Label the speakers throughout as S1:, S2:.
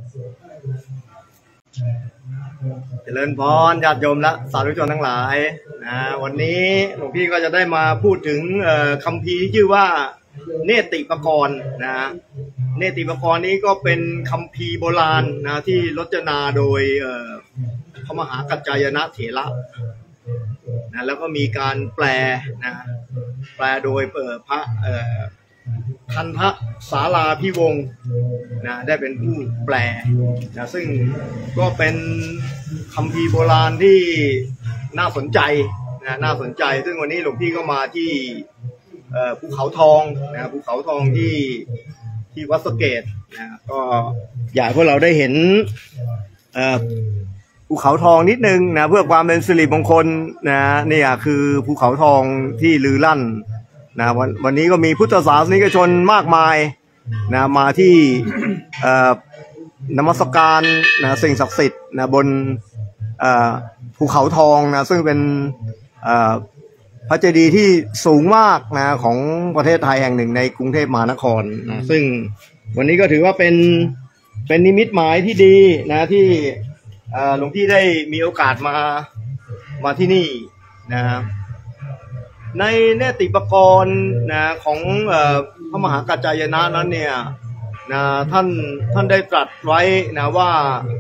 S1: เจริญพรญาติโยมและสาธุชนทั้งหลายวันนี้หลวงพี่ก็จะได้มาพูดถึงคัมภีร์ที่ชื่อว่าเนติปกรณ์เนติปกรณ์นี้ก็เป็นคัมภีร์โบราณที่รจนาโดยพระมหากัจจายนะเถระแล้วก็มีการแปลโดยพระทันทสาราพิวงศ์ได้เป็นผู้แปลซึ่งก็เป็นคัมภีร์โบราณที่น่าสนใจซึ่งวันนี้หลวงพี่ก็มาที่ภูเขาทองภูเขาทองที่วัดสะเกษก็อยากให้พวกเราได้เห็นภูเขาทองนิดนึงเพื่อความเป็นสิริมงคลนี่คือภูเขาทองที่ลือลั่นวันนี้ก็มีพุทธศาสนิกชนมากมายมาที่นมัสการสิ่งศักดิ์สิทธิ์บนภูเขาทองซึ่งเป็นพระเจดีย์ที่สูงมากของประเทศไทยแห่งหนึ่งในกรุงเทพมหานครซึ่งวันนี้ก็ถือว่าเป็นนิมิตหมายที่ดีที่หลวงพี่ได้มีโอกาสมาที่นี่ในเนติปกรณ์ของพระมหากัจจายนะนั้นเนี่ยท่านได้ตรัสไว้ว่า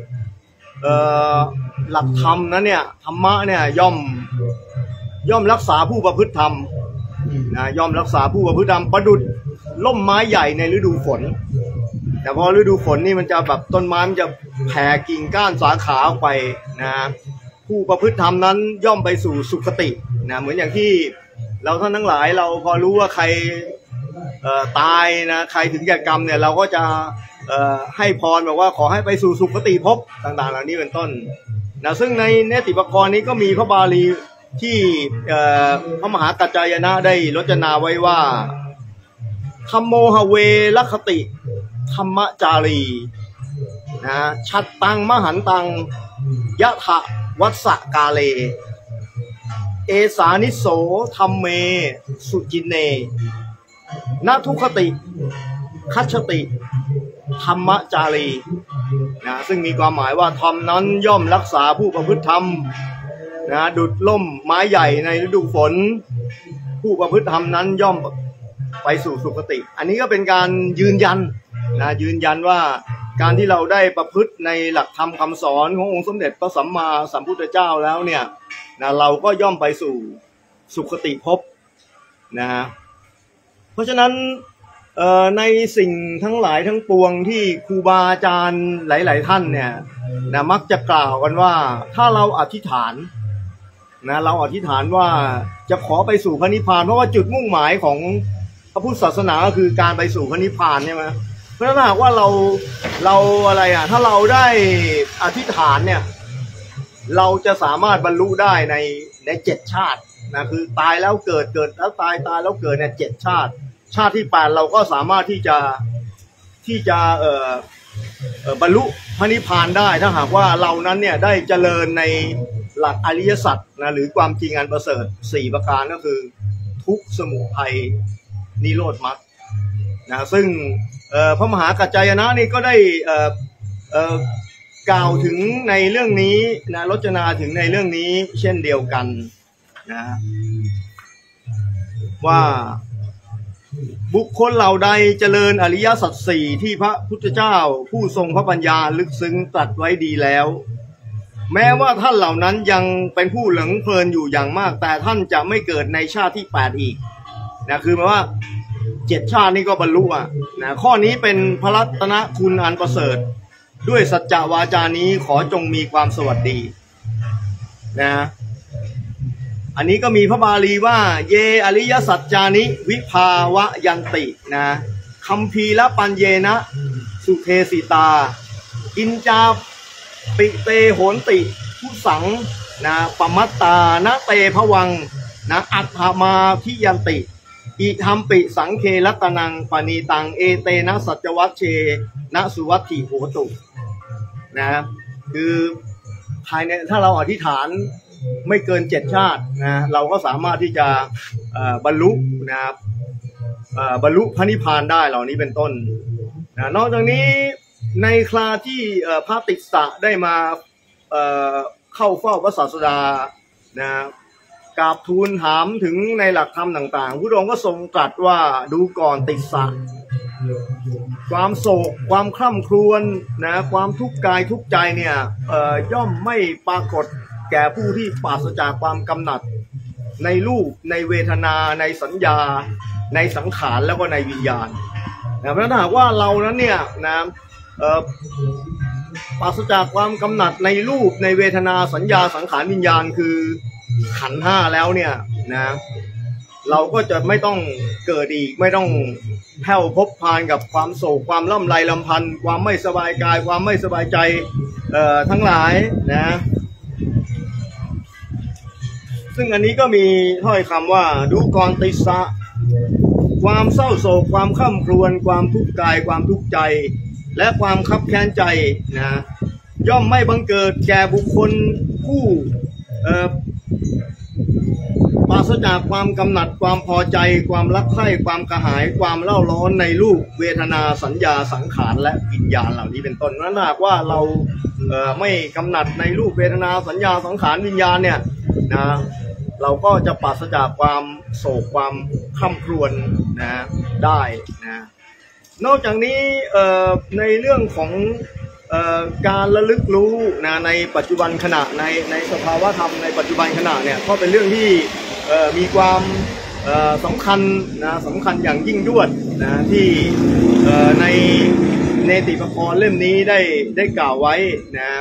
S1: หลักธรรมนั้นเนี่ยธรรมะเนี่ยย่อมรักษาผู้ประพฤติธรรมย่อมรักษาผู้ประพฤติธรรมประดุจล่มไม้ใหญ่ในฤดูฝนแต่พอฤดูฝนนี่มันจะแบบต้นไม้มันจะแผ่กิ่งก้านสาขาออกไปผู้ประพฤติธรรมนั้นย่อมไปสู่สุคติเหมือนอย่างที่เราท่านทั้งหลายเราพอรู้ว่าใครตายใครถึงแก่กรรมเนี่ยเราก็จะให้พรบอกว่าขอให้ไปสู่สุคติภพต่างๆเหล่านี้เป็นต้นซึ่งในเนติปกรณ์นี้ก็มีพระบาลีที่พระมหากัจจายนะได้รจนาไว้ว่าธัมโมหเวลคติธรรมจารีชัดตังมหันตังยะถะวัสสะกาเลเอสานิโสธัมเมสุจินเนนาทุคติคัจฉติธรรมจารีซึ่งมีความหมายว่าธรรมนั้นย่อมรักษาผู้ประพฤติธรรมดุจล่มไม้ใหญ่ในฤดูฝนผู้ประพฤติธรรมนั้นย่อมไปสู่สุคติอันนี้ก็เป็นการยืนยันว่าการที่เราได้ประพฤติในหลักธรรมคำสอนขององค์สมเด็จพระสัมมาสัมพุทธเจ้าแล้วเนี่ยเราก็ย่อมไปสู่สุคติภพเพราะฉะนั้นในสิ่งทั้งหลายทั้งปวงที่ครูบาอาจารย์หลายๆท่านเนี่ยมักจะกล่าวกันว่าถ้าเราอธิษฐานเราอธิษฐานว่าจะขอไปสู่พระนิพพานเพราะว่าจุดมุ่งหมายของพระพุทธศาสนาก็คือการไปสู่พระนิพพานใช่ไหมเพราะฉะนั้นหากว่าเราอะไรถ้าเราได้อธิษฐานเนี่ยเราจะสามารถบรรลุได้ใน7 ชาติคือตายแล้วเกิดแล้วตายแล้วเกิดเนี่ย7 ชาติที่8เราก็สามารถที่จะบรรลุพระนิพพานได้ถ้าหากว่าเรานั้นเนี่ยได้เจริญในหลักอริยสัจหรือความจริงอันประเสริฐ4 ประการก็คือทุกข์สมุทัยนิโรธมรรคซึ่งพระมหากัจจายนะนี่ก็ได้กล่าวถึงในเรื่องนี้รจนาถึงในเรื่องนี้เช่นเดียวกันว่าบุคคลเหล่าใดเจริญอริยสัจ 4ที่พระพุทธเจ้าผู้ทรงพระปัญญาลึกซึ้งตรัสไว้ดีแล้วแม้ว่าท่านเหล่านั้นยังเป็นผู้หลงเพลินอยู่อย่างมากแต่ท่านจะไม่เกิดในชาติที่8อีกคือหมายว่า7 ชาตินี้ก็บรรลุข้อนี้เป็นพระรัตนคุณอันประเสริฐด้วยสัจจวาจานี้ขอจงมีความสวัสดีอันนี้ก็มีพระบาลีว่าเยอริยสัจจานิวิภาวะยันติคัมภีรปัญเยนะสุเทสิตาอินจาปิเตโหนติพุสังปมัตตานะเตภวังอัฏฐมาทิยันติอิธัมปิสังเครัตนังปณีตังเอเตนะสัจวัชเชนะสุวัตถิโหตุคือภายในถ้าเราอธิษฐานไม่เกิน7 ชาติเราก็สามารถที่จะบรรลุบรรลุพระนิพพานได้เหล่านี้เป็นต้นนอกจากนี้ในคราที่พระติสสะได้มาเข้าเฝ้าพระศาสดานะกราบทูลถามถึงในหลักธรรมต่างๆพระองค์ก็ทรงตรัสว่าดูก่อนติสสะความโศกความคร่ำครวญนะความทุกข์กายทุกข์ใจเนี่ยย่อมไม่ปรากฏแก่ผู้ที่ปราศจากความกำหนัดในรูปในเวทนาในสัญญาในสังขารแล้วก็ในวิญญาณนะเพราะถ้าหากว่าเรานั้นเนี่ยนะปราศจากความกำหนัดในรูปในเวทนาสัญญาสังขารวิญญาณคือขันธ์ห้าแล้วเนี่ยนะเราก็จะไม่ต้องเกิดอีกไม่ต้องแผ่วพบพานกับความโศกความล่ำไรลำพันธ์ความไม่สบายกายความไม่สบายใจทั้งหลายนะซึ่งอันนี้ก็มีถ้อยคำว่าดูก่อนติสสะความเศร้าโศกความคร่ำครวญความทุกข์กายความทุกข์ใจและความคับแค้นใจนะย่อมไม่บังเกิดแก่บุคคลผู้ปราศจากความกำหนัดความพอใจความรักใคร่ความกระหายความเล่าร้อนในรูปเวทนาสัญญาสังขารและวิญญาณเหล่านี้เป็นต้นนั้นหากว่าเราไม่กำหนัดในรูปเวทนาสัญญาสังขารวิญญาณเนี่ยนะเราก็จะปราศจากความโศกความคร่ำครวญนะได้นะนอกจากนี้ในเรื่องของการระลึกรู้นะในปัจจุบันขณะในสภาวะธรรมในปัจจุบันขณะเนี่ยก็เป็นเรื่องที่มีความสำคัญนะสำคัญอย่างยิ่งยวดนะที่ในเนติปกรณ์เล่มนี้ได้กล่าวไว้นะ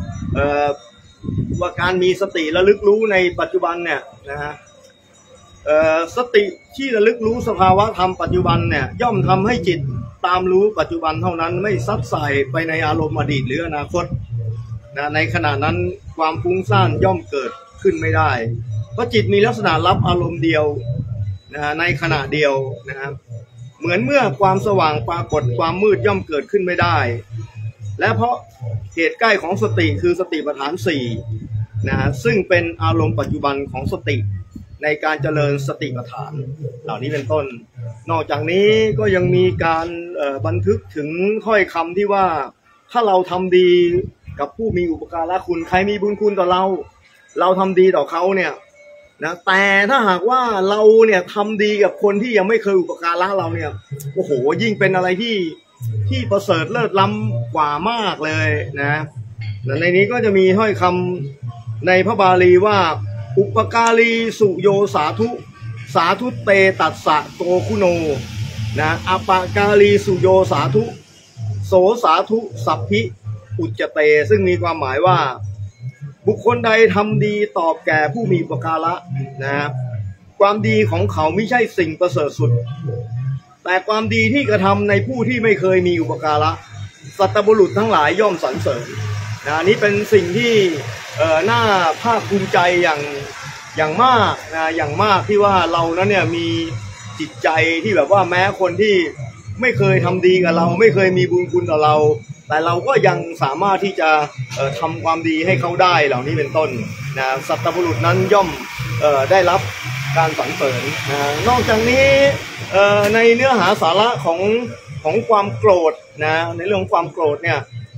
S1: ว่าการมีสติระลึกรู้ในปัจจุบันเนี่ยนะฮะสติที่ระลึกรู้สภาวะธรรมปัจจุบันเนี่ยย่อมทำให้จิตตามรู้ปัจจุบันเท่านั้นไม่ซัดใส่ไปในอารมณ์อดีตหรืออนาคตนะในขณะนั้นความฟุ้งซ่านย่อมเกิดขึ้นไม่ได้เพราะจิตมีลักษณะรับอารมณ์เดียวนะในขณะเดียวนะครับเหมือนเมื่อความสว่างปรากฏความมืดย่อมเกิดขึ้นไม่ได้และเพราะเหตุใกล้ของสติคือสติปัฏฐาน4นะซึ่งเป็นอารมณ์ปัจจุบันของสติในการเจริญสติปัฏฐานเหล่านี้เป็นต้นนอกจากนี้ก็ยังมีการบันทึกถึงถ้อยคำที่ว่าถ้าเราทำดีกับผู้มีอุปการะคุณใครมีบุญคุณต่อเราทำดีต่อเขาเนี่ยนะแต่ถ้าหากว่าเราเนี่ยทำดีกับคนที่ยังไม่เคยอุปการะเราเนี่ยโอ้โหยิ่งเป็นอะไรที่ประเสริฐเลิศล้ำกว่ามากเลยนะในนี้ก็จะมีถ้อยคำในพระบาลีว่าอุปการีสุโยสาธุสาธุเตตัสสะโตคุโนนะอปการีสุโยสาธุโสสาธุสัพพิอุจจเตซึ่งมีความหมายว่าบุคคลใดทำดีตอบแก่ผู้มีอุปการะนะความดีของเขาไม่ใช่สิ่งประเสริฐสุดแต่ความดีที่กระทำในผู้ที่ไม่เคยมีอุปการะสัตบุรุษทั้งหลายย่อมสรรเสริญนะนี้เป็นสิ่งที่น่าภาคภูมิใจอย่างมากนะอย่างมากที่ว่าเรานั้นเนี่ยมีจิตใจที่แบบว่าแม้คนที่ไม่เคยทำดีกับเราไม่เคยมีบุญคุณต่อเราแต่เราก็ยังสามารถที่จะทำความดีให้เขาได้เหล่านี้เป็นต้นนะสัตบุรุษนั้นย่อมได้รับการสรรเสริญนะนอกจากนี้ในเนื้อหาสาระของความโกรธนะในเรื่องความโกรธเนี่ย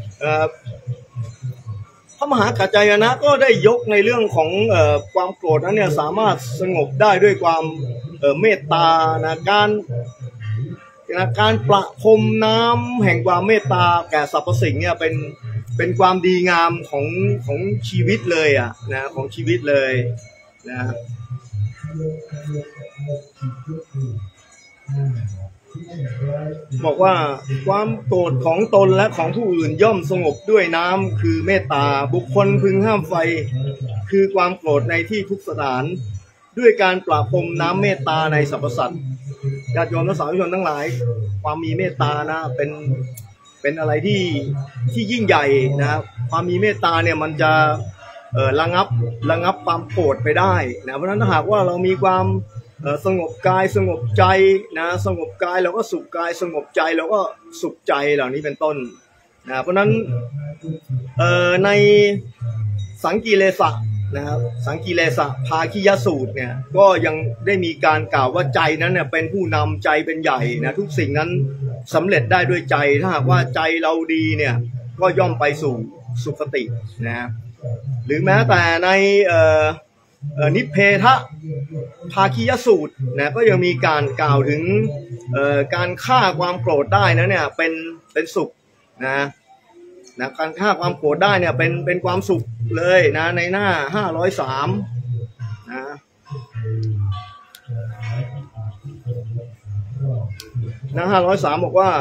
S1: พระมหากัจจายนะก็ได้ยกในเรื่องของความโกรธนั้นเนี่ยสามารถสงบได้ด้วยความเมตตานะการประพรมน้ำแห่งความเมตตาแก่สรรพสิ่งเนี่ยเป็นความดีงามของชีวิตเลยอ่ะนะของชีวิตเลยนะบอกว่าความโกรธของตนและของผู้อื่นย่อมสงบด้วยน้ำคือเมตตาบุคคลพึงห้ามไฟคือความโกรธในที่ทุกสถานด้วยการประพรมน้ำเมตตาในสรรพสัตว์ญาติโยมและสาธุชนทั้งหลายความมีเมตตานะเป็นอะไรที่ยิ่งใหญ่นะครับความมีเมตตาเนี่ยมันจะระงับความโกรธไปได้นะเพราะฉะนั้นถ้าหากว่าเรามีความสงบกายสงบใจนะสงบกายเราก็สุขกายสงบใจเราก็สุขใจเหล่านี้เป็นต้นนะเพราะฉะนั้นในสังกีเลสะนะครับสังกีเลสะภาคิยสูตรเนี่ยก็ยังได้มีการกล่าวว่าใจนั้นเนี่ยเป็นผู้นำใจเป็นใหญ่นะทุกสิ่งนั้นสำเร็จได้ด้วยใจถ้าหากว่าใจเราดีเนี่ยก็ย่อมไปสู่สุคตินะหรือแม้แต่ในนิพเพทะภาคียสูตรนะก็ยังมีการกล่าวถึงการฆ่าความโกรธได้นะเนี่ยเป็นสุขนะการฆ่าความโกรธได้เนี่ยเป็นความสุขเลยนะในหน้า503นะหน้า503บอกว่า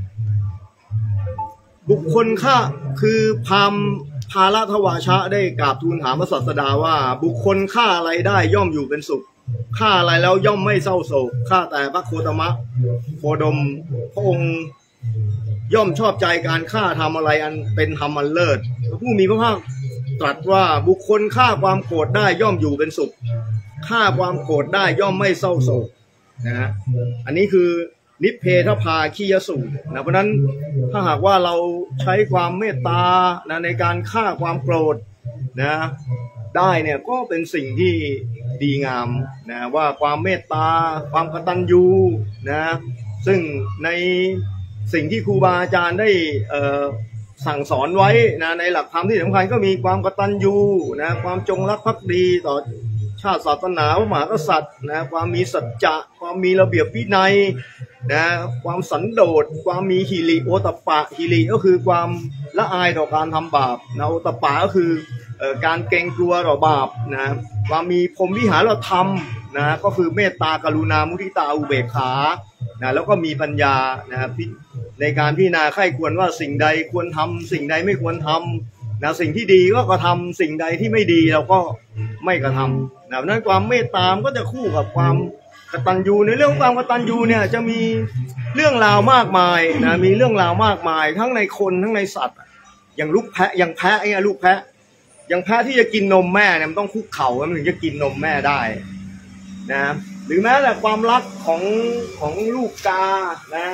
S1: บุคคลฆ่าคือพราหมณ์ภาลทวาชะได้กราบทูลถามพระศาสดาว่าบุคคลฆ่าอะไรได้ย่อมอยู่เป็นสุขฆ่าอะไรแล้วย่อมไม่เศร้าโศกฆ่าแต่พระโคตมะโคดมพระองค์ย่อมชอบใจการฆ่าทำอะไรอันเป็นธรรมอันเลิศผู้มีพระภาคตรัสว่าบุคคลฆ่าความโกรธได้ย่อมอยู่เป็นสุขฆ่าความโกรธได้ย่อมไม่เศร้าโศกนะอันนี้คือนิพเพทภาคียสูตรนะเพราะนั้นถ้าหากว่าเราใช้ความเมตตานะในการฆ่าความโกรธนะได้เนี่ยก็เป็นสิ่งที่ดีงามนะว่าความเมตตาความกตัญญูนะซึ่งในสิ่งที่ครูบาอาจารย์ได้สั่งสอนไว้นะในหลักธรรมที่สำคัญก็มีความกตัญญูนะความจงรักภักดีต่อชาติศาสนาพระมหากษัตริย์นะความมีสัจจะความมีระเบียบวินัยนะความสันโดษความมีหิริโอตปะหิริก็คือความละอายต่อการทำบาปนะโอตปะก็คือการเกรงกลัวต่อบาปนะความมีพรหมวิหารธรรมนะก็คือเมตตากรุณามุทิตาอุเบกขานะแล้วก็มีปัญญานะในการพิจารณาใคร่ควรว่าสิ่งใดควรทำสิ่งใดไม่ควรทำนะสิ่งที่ดีก็กระทำสิ่งใดที่ไม่ดีเราก็ไม่กระทำนะนั้นความเมตตาก็จะคู่กับความกตัญญูในเรื่องความกตัญญูเนี่ยจะมีเรื่องราวมากมายนะมีเรื่องราวมากมายทั้งในคนทั้งในสัตว์อย่างลูกแพะอย่างแพะเนี่ยลูกแพะอย่างแพะที่จะกินนมแม่เนี่ยมันต้องคุกเข่ามันถึงจะกินนมแม่ได้นะหรือแม้แต่ความรักของลูกกานะ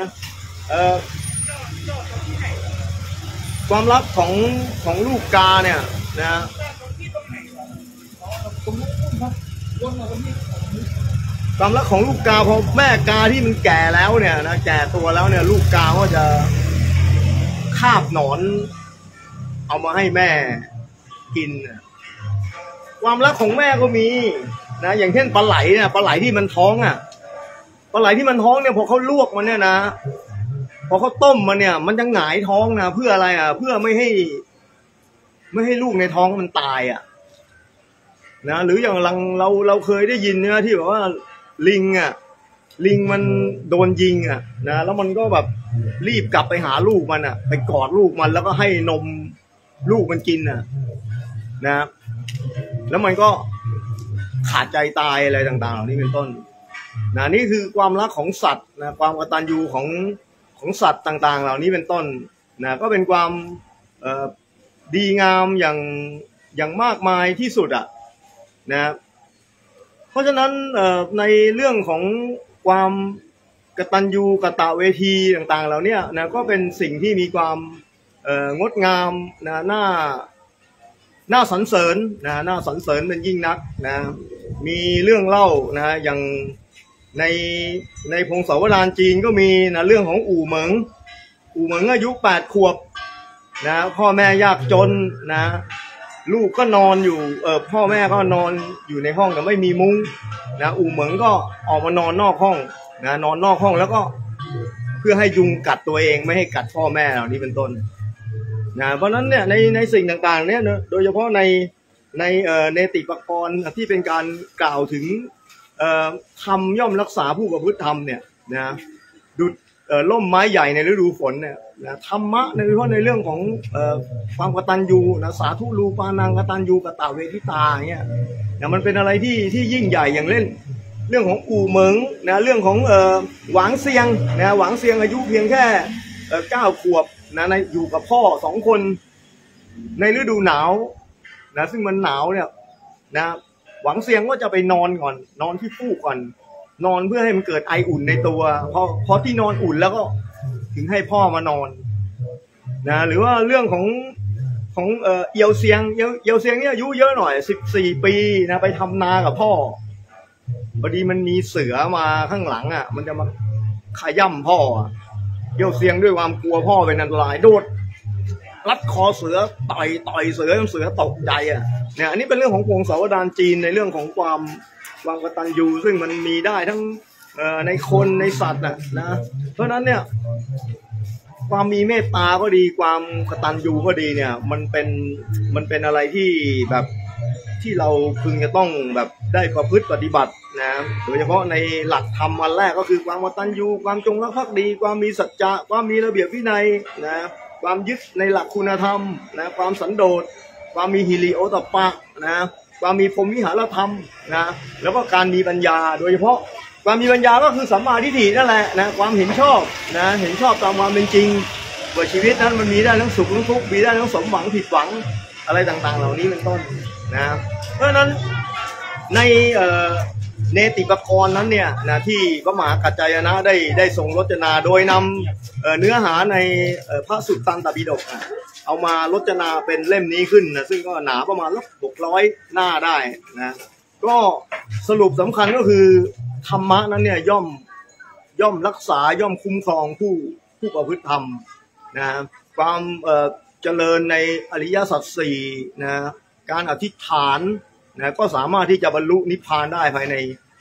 S1: ความรักของลูกกาเนี่ยนะความรักของลูกกาพอแม่กาที่มันแก่แล้วเนี่ยนะแก่ตัวแล้วเนี่ยลูกกาก็จะคาบหนอนเอามาให้แม่กินความรักของแม่ก็มีนะอย่างเช่นปลาไหลเนี่ยปลาไหลที่มันท้องปลาไหลที่มันท้องเนี่ยพอเขาลวกมันเนี่ยนะพอเขาต้มมันเนี่ยมันจะหงายท้องนะเพื่ออะไรเพื่อไม่ให้ลูกในท้องมันตายนะหรืออย่างเราเคยได้ยินเนี่ยที่แบบว่าลิงมันโดนยิงนะแล้วมันก็แบบรีบกลับไปหาลูกมันไปกอดลูกมันแล้วก็ให้นมลูกมันกินนะแล้วมันก็ขาดใจตายอะไรต่างๆเหล่านี้เป็นต้นนะนี่คือความรักของสัตว์นะความกตัญญูของสัตว์ต่างๆเหล่านี้เป็นต้นนะก็เป็นความดีงามอย่างมากมายที่สุดนะเพราะฉะนั้นในเรื่องของความกตัญญูกตเวทีต่างๆเหล่านี้นะก็เป็นสิ่งที่มีความงดงามนะน่าสรรเสริญนะน่าสรรเสริญเป็นยิ่งนักนะมีเรื่องเล่านะอย่างในพงศาวดารจีนก็มีนะเรื่องของอู่เหมิงอายุ8 ขวบนะพ่อแม่ยากจนนะลูกก็นอนอยู่พ่อแม่ก็นอนอยู่ในห้องแต่ไม่มีมุ้งนะอู่เหมิงก็ออกมานอนนอกห้องนะนอนนอกห้องแล้วก็เพื่อให้ยุงกัดตัวเองไม่ให้กัดพ่อแม่เหล่านี้เป็นต้นนะเพราะนั้นเนี่ยในสิ่งต่างๆเนี่ยโดยเฉพาะในเนติปกรณ์ที่เป็นการกล่าวถึงธรรมย่อมรักษาผู้ประพฤติธรรมเนี่ยนะดุจล่มไม้ใหญ่ในฤดูฝนเนี่ยนะธรรมะโดยเฉพาะในเรื่องของความกตัญญูนะสาธุรูปานังกตัญญูกตเวทิตาเนี่ยนะมันเป็นอะไรที่ยิ่งใหญ่อย่างเล่นเรื่องของอู่เหมิงนะเรื่องของหวางเซียงนะหวางเซียงอายุเพียงแค่9 ขวบนะอยู่กับพ่อ2 คนในฤดูหนาวนะซึ่งมันหนาวเนี่ยนะหวังเซียงก็จะไปนอนก่อนนอนที่ฟูกก่อนนอนเพื่อให้มันเกิดไออุ่นในตัวพอที่นอนอุ่นแล้วก็ถึงให้พ่อมานอนนะหรือว่าเรื่องของเอียวเซียงเนี่ยอายุเยอะหน่อย14 ปีนะไปทำนากับพ่อพอดีมันมีเสือมาข้างหลังมันจะมาขย่ำพ่อเยี่ยวเซียงด้วยความกลัวพ่อเป็นอันตรายโดดรัดคอเสือต่อยเสือจนเสือตกใจอ่ะเนี่ยอันนี้เป็นเรื่องของพงศาวดารจีนในเรื่องของความกตัญญูซึ่งมันมีได้ทั้งในคนในสัตว์นะเพราะฉะนั้นเนี่ยความมีเมตตาก็ดีความกตัญญูก็ดีเนี่ยมันเป็นอะไรที่แบบที่เราพึงจะต้องแบบได้ประพฤติปฏิบัตินะโดยเฉพาะในหลักธรรมอันแรกก็คือความกตัญญูความจงรักภักดีความมีสัจจะความมีระเบียบวินัยนะความยึดในหลักคุณธรรมนะความสันโดษความมีฮิริโอตปะนะความมีพรหมวิหารธรรมนะแล้วก็การมีปัญญาโดยเฉพาะความมีปัญญาก็คือสัมมาทิฏฐินั่นแหละนะความเห็นชอบนะเห็นชอบตามความเป็นจริงว่าชีวิตนั้นมันมีได้ทั้งสุขทั้งทุกข์มีได้ทั้งสมหวังผิดหวังอะไรต่างๆเหล่านี้เป็นต้นนะเพราะฉะนั้นในเนติปกรณ์นั้นเนี่ยนะที่พระมหากัจจายนะได้ทรงรจนาโดยนำเนื้อหาในพระสุตตันตปิฎกเอามารจนาเป็นเล่มนี้ขึ้นนะซึ่งก็หนาประมาณ600 หน้าได้นะก็สรุปสำคัญก็คือธรรมะนั้นเนี่ยย่อมรักษาย่อมคุ้มครองผู้ประพฤติธรรมนะความเจริญในอริยสัจสี่นะการอธิษฐานนะก็สามารถที่จะบรรลุนิพพานได้ภายใน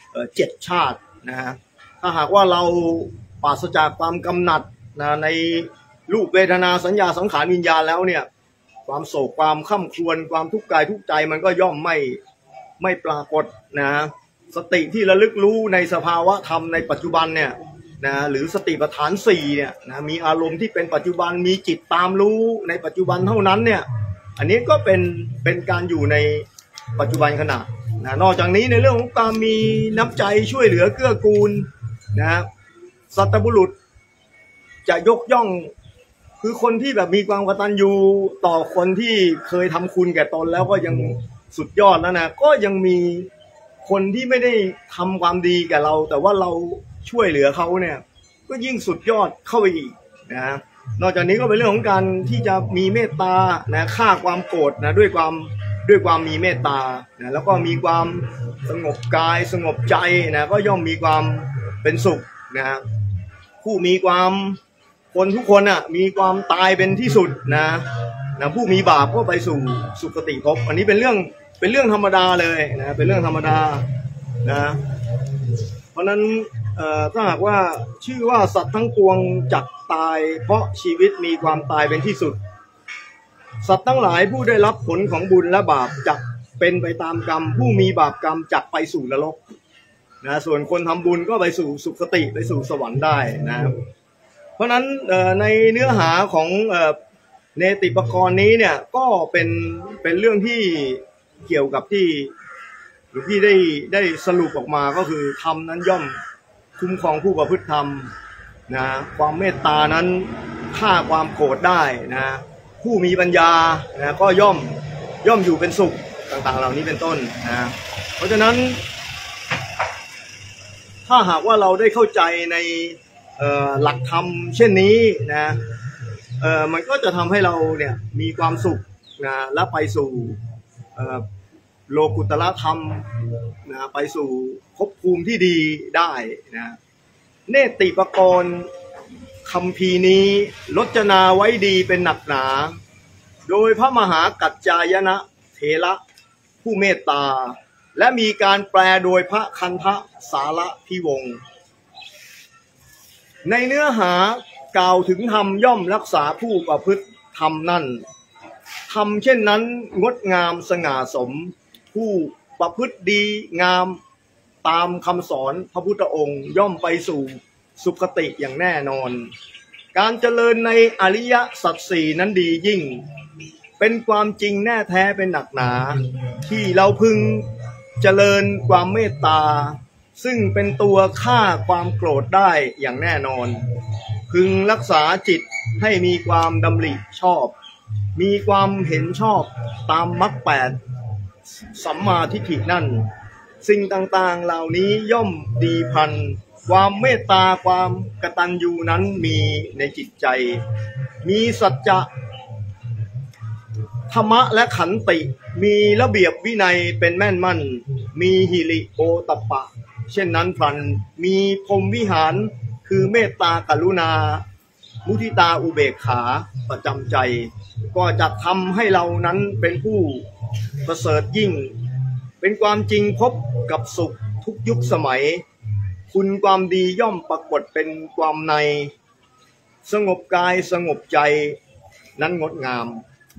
S1: 7 ชาตินะถ้าหากว่าเราปราศจากความกำหนัดนะในรูปเวทนาสัญญาสังขารวิญญาณแล้วเนี่ยความโศกความคร่ำครวญความทุกข์กายทุกข์ใจมันก็ย่อมไม่ปรากฏนะสติที่ระลึกรู้ในสภาวะธรรมในปัจจุบันเนี่ยนะหรือสติปัฏฐาน4เนี่ยนะมีอารมณ์ที่เป็นปัจจุบันมีจิตตามรู้ในปัจจุบันเท่านั้นเนี่ยอันนี้ก็เป็นการอยู่ในปัจจุบันขณะนะนอกจากนี้ในเรื่องของการมีน้ำใจช่วยเหลือเกื้อกูลนะสัตบุรุษจะยกย่องคือคนที่แบบมีความกตัญญูต่อคนที่เคยทำคุณแก่ตนแล้วก็ยังสุดยอดแล้วนะก็ยังมีคนที่ไม่ได้ทำความดีแก่เราแต่ว่าเราช่วยเหลือเขาเนี่ยก็ยิ่งสุดยอดเข้าไปอีกนะนอกจากนี้ก็เป็นเรื่องของการที่จะมีเมตตานะฆ่าความโกรธนะด้วยความมีเมตตานะแล้วก็มีความสงบกายสงบใจนะก็ย่อมมีความเป็นสุขนะผู้มีความคนทุกคนอ่ะมีความตายเป็นที่สุดนะผู้มีบาปก็ไปสู่สุคติภพอันนี้เป็นเรื่องธรรมดาเลยนะเป็นเรื่องธรรมดานะเพราะนั้นถ้าหากว่าชื่อว่าสัตว์ทั้งปวงจักตายเพราะชีวิตมีความตายเป็นที่สุดสัตว์ทั้งหลายผู้ได้รับผลของบุญและบาปจักเป็นไปตามกรรมผู้มีบาปกรรมจักไปสู่นรกนะส่วนคนทำบุญก็ไปสู่สุคติไปสู่สวรรค์ได้นะเพราะนั้นในเนื้อหาของเนติปกรณ์นี้เนี่ยก็เป็นเรื่องที่เกี่ยวกับที่หลวงพี่ได้สรุปออกมาก็คือธรรมนั้นย่อมคุ้มครองผู้ประพฤติธรรมนะความเมตตานั้นฆ่าความโกรธได้นะผู้มีปัญญานะก็ย่อมอยู่เป็นสุขต่างๆเหล่านี้เป็นต้นนะเพราะฉะนั้นถ้าหากว่าเราได้เข้าใจในหลักธรรมเช่นนี้นะมันก็จะทำให้เราเนี่ยมีความสุขนะและไปสู่โลกุตละธรรมนะไปสู่ภพภูมิที่ดีได้นะเนติปกรณ์คัมภีร์นี้รจนาไว้ดีเป็นหนักหนาโดยพระมหากัจจายนะเถระผู้เมตตาและมีการแปลโดยพระคันธสารพิวงศ์ในเนื้อหากล่าวถึงธรรมย่อมรักษาผู้ประพฤติธรรมนั่นทำเช่นนั้นงดงามสง่าสมผู้ประพฤติดีงามตามคำสอนพระพุทธองค์ย่อมไปสู่สุคติอย่างแน่นอนการเจริญในอริยสัจสี่นั้นดียิ่งเป็นความจริงแน่แท้เป็นหนักหนาที่เราพึงเจริญความเมตตาซึ่งเป็นตัวฆ่าความโกรธได้อย่างแน่นอนพึงรักษาจิตให้มีความดำริชอบมีความเห็นชอบตามมรรค8สัมมาทิฏฐินั่นสิ่งต่างๆเหล่านี้ย่อมดีพันความเมตตาความกตัญญูนั้นมีในจิตใจมีสัจจะธรรมะและขันติมีระเบียบวินัยเป็นแม่นมั่นมีหิริโอตปะเช่นนั้นพลันมีพรหมวิหารคือเมตตากรุณามุทิตาอุเบกขาประจำใจก็จะทำให้เรานั้นเป็นผู้ประเสริฐยิ่งเป็นความจริงพบกับสุขทุกยุคสมัยคุณความดีย่อมปรากฏเป็นความในสงบกายสงบใจนั้นงดงาม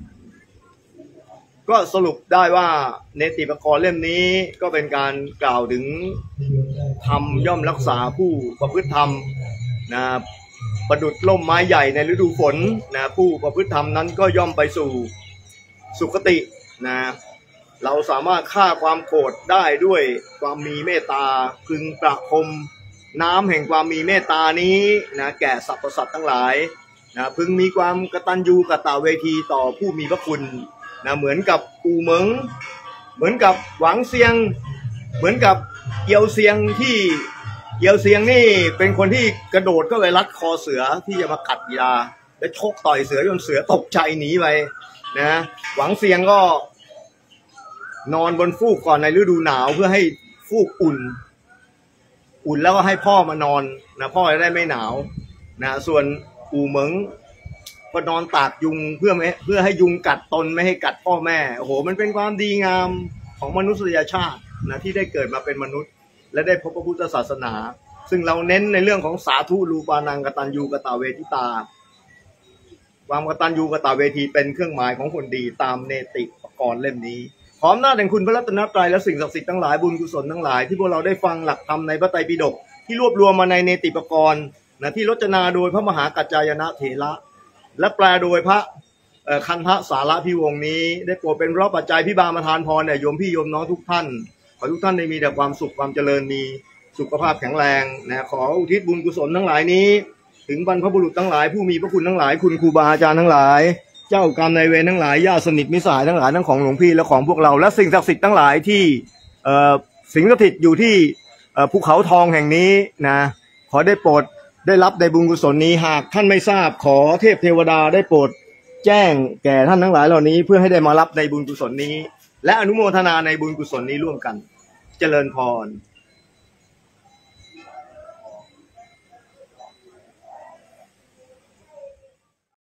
S1: ก็สรุปได้ว่าเนติปกรณ์เล่มนี้ก็เป็นการกล่าวถึงธรรมย่อมรักษาผู้ประพฤติธรรมนะประดุจล่มไม้ใหญ่ในฤดูฝนนะผู้ประพฤติธรรมนั้นก็ย่อมไปสู่สุคตินะเราสามารถฆ่าความโกรธได้ด้วยความมีเมตตาพึงประพรมน้ำแห่งความมีเมตตานี้นะแก่สรรพสัตว์ทั้งหลายนะพึงมีความกตัญญูกตเวทีต่อผู้มีพระคุณนะเหมือนกับอูเหมิงเหมือนกับหวังเซียงเหมือนกับเอียวเซียงที่เอียวเซียงนี่เป็นคนที่กระโดดเข้าไปรัดคอเสือที่จะมากัดยาและชกต่อยเสือจนเสือตกใจหนีไปนะหวังเซียงก็นอนบนฟูกก่อนในฤดูหนาวเพื่อให้ฟูกอุ่นแล้วก็ให้พ่อมานอนนะพ่อจะได้ไม่หนาวนะส่วนอูเหมิงก็นอนตากยุงเพื่อให้ยุงกัดตนไม่ให้กัดพ่อแม่โอ้โหมันเป็นความดีงามของมนุษยชาตินะที่ได้เกิดมาเป็นมนุษย์และได้พบพระพุทธศาสนาซึ่งเราเน้นในเรื่องของสาธุรูปานังกตัญญูกตเวทิตาความกตัญญูกตเวทีเป็นเครื่องหมายของคนดีตามเนติปกรณ์เล่มนี้ขออำนาจแห่งคุณพระรัตนตรัยและสิ่งศักดิ์สิทธิ์ทั้งหลายบุญกุศลทั้งหลายที่พวกเราได้ฟังหลักธรรมในพระไตรปิฎกที่รวบรวมมาในเนติปกรณ์นะที่รจนาโดยพระมหากัจจายนะเถระและแปลโดยพระคันธสารพิวงศ์นี้ได้โปรดเป็นเพราะปัจจัยพิบาลประทานพรเนี่ยโยมพี่โยมน้องทุกท่านขอทุกท่านได้มีแต่ความสุขความเจริญมีสุขภาพแข็งแรงนะขออุทิศบุญกุศลทั้งหลายนี้ถึงบรรพบุรุษทั้งหลายผู้มีพระคุณทั้งหลายคุณครูบาอาจารย์ทั้งหลายเจ้ากรรมนายเวรทั้งหลายญาติสนิทมิตรสหายทั้งหลายทั้งของหลวงพี่และของพวกเราและสิ่งศักดิ์สิทธิ์ทั้งหลายที่สิงสถิตอยู่ที่ภูเขาทองแห่งนี้นะขอได้โปรดได้รับในบุญกุศลนี้หากท่านไม่ทราบขอเทพเทวดาได้โปรดแจ้งแก่ท่านทั้งหลายเหล่านี้เพื่อให้ได้มารับในบุญกุศลนี้และอนุโมทนาในบุญกุศลนี้ร่วมกันเจริญพร